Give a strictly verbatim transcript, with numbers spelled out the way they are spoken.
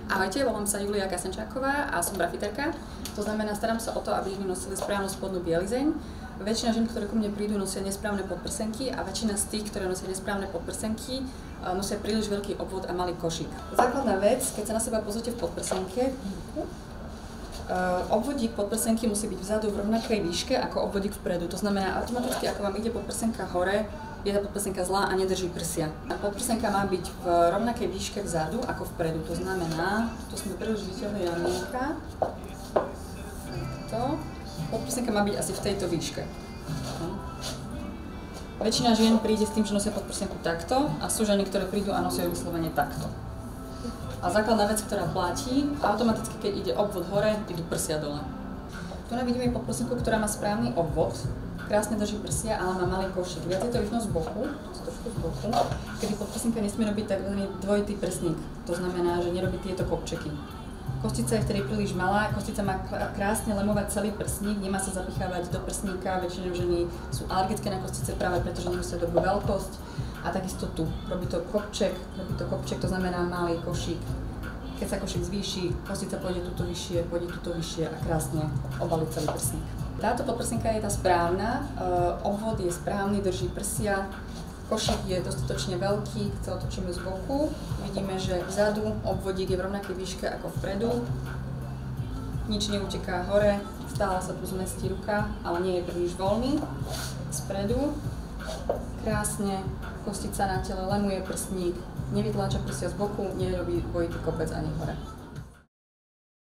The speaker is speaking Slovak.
Ahojte, volám sa Julia Kasenčáková a som grafiterka. To znamená, starám sa o to, aby ženy nosili správnu spodnú bielizeň. Väčšina žien, ktoré ku mne prídu, nosia nesprávne podprsenky a väčšina z tých, ktoré nosia nesprávne podprsenky, nosia príliš veľký obvod a malý košík. Základná vec, keď sa na seba pozrite v podprsenke, obvodík podprsenky musí byť vzadu v rovnakej výške ako obvodík vpredu. To znamená, automaticky, ako vám ide podprsenka hore, je tá podprsenka zlá a nedrží prsia. Podprsenka má byť v rovnakej výške vzadu ako vpredu. To znamená, tu sme príliš viditeľné ramienka. Podprsenka má byť asi v tejto výške. No. Väčšina žien príde s tým, že nosia podprsenku takto a sú ženy, ktoré prídu a nosia ju vyslovene takto. A základná vec, ktorá platí, automaticky, keď ide obvod hore, idú prsia dole. Tu vidíme podprsenku, ktorá má správny obvod, krásne drží prsia, ale má malý košík. Viac je to vidno z boku, trošku z boku, kedy podprsenka nesmie robiť takzvaný dvojitý prsník. To znamená, že nerobí tieto kopčeky. Kostica je vtedy príliš malá, kostica má krásne lemovať celý prsník, nemá sa zapichávať do prsníka, väčšinou ženy sú alergické na kostice práve preto, že nemusia dobrú veľkosť. A takisto tu, robí to kopček, robí to kopček, to znamená malý košík. Keď sa košík zvýši, kostica pôjde tuto vyššie, pôjde tuto vyššie a krásne obalí celý prsník. Táto podprsenka je tá správna, obvod je správny, drží prsia, košík je dostatočne veľký, keď sa otočíme z boku, vidíme, že vzadu obvodík je v rovnakej výške ako vpredu, nič neuteká hore, stále sa tu zmestí ruka, ale nie je príliš voľný. Spredu krásne, kostica na tele, lemuje prsník, nevytláča prsia z boku, nerobí dvojitý kopec ani hore.